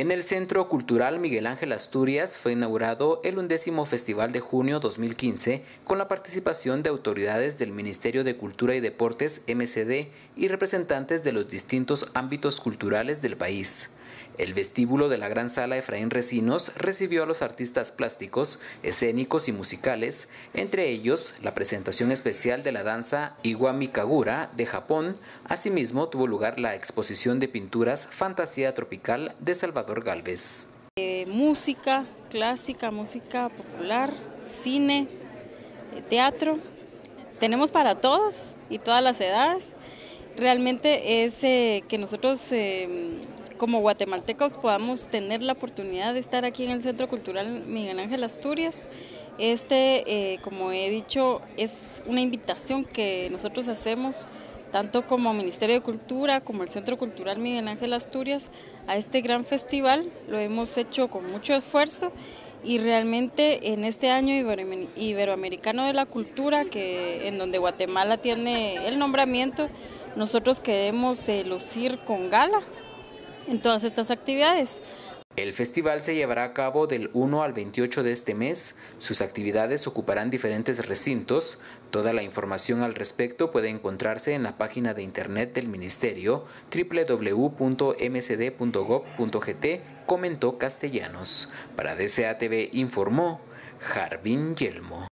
En el Centro Cultural Miguel Ángel Asturias fue inaugurado el 11º Festival de Junio 2015 con la participación de autoridades del Ministerio de Cultura y Deportes MCD y representantes de los distintos ámbitos culturales del país. El vestíbulo de la Gran Sala Efraín Recinos recibió a los artistas plásticos, escénicos y musicales, entre ellos la presentación especial de la danza Iwami Kagura de Japón. Asimismo, tuvo lugar la exposición de pinturas Fantasía Tropical de Salvador Gálvez. Música clásica, música popular, cine, teatro. Tenemos para todos y todas las edades. Realmente es que nosotros como guatemaltecos podamos tener la oportunidad de estar aquí en el Centro Cultural Miguel Ángel Asturias. Como he dicho, es una invitación que nosotros hacemos tanto como Ministerio de Cultura como el Centro Cultural Miguel Ángel Asturias a este gran festival. Lo hemos hecho con mucho esfuerzo y realmente en este año iberoamericano de la cultura, en donde Guatemala tiene el nombramiento, nosotros queremos lucir con gala en todas estas actividades. El festival se llevará a cabo del 1 al 28 de este mes. Sus actividades ocuparán diferentes recintos. Toda la información al respecto puede encontrarse en la página de internet del Ministerio www.mcd.gov.gt, comentó Castellanos. Para DCATV informó Jarvin Yelmo.